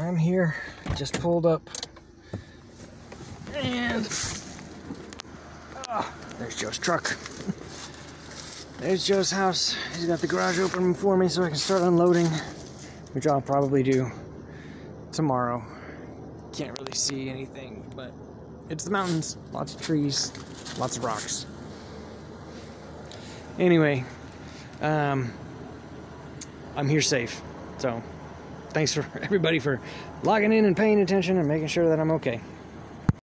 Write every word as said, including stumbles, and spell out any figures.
I'm here, just pulled up, and oh, there's Joe's truck. There's Joe's house. He's got the garage open for me so I can start unloading, which I'll probably do tomorrow. Can't really see anything, but it's the mountains. Lots of trees, lots of rocks. Anyway, um, I'm here safe. So, thanks for everybody for logging in and paying attention and making sure that I'm okay.